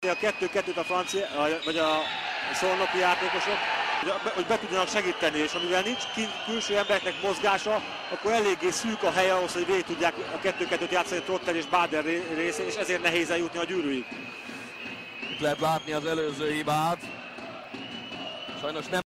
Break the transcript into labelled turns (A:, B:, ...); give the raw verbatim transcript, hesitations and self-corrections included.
A: A kettő-kettőt a francia, vagy a szolnoki játékosok, hogy be tudjanak segíteni, és amivel nincs külső embereknek mozgása, akkor eléggé szűk a hely ahhoz, hogy végig tudják a kettő-kettőt játszani Trotter és Bader részén, és ezért nehéz eljutni a gyűrűig.
B: Itt lehet látni az előző hibát. Sajnos nem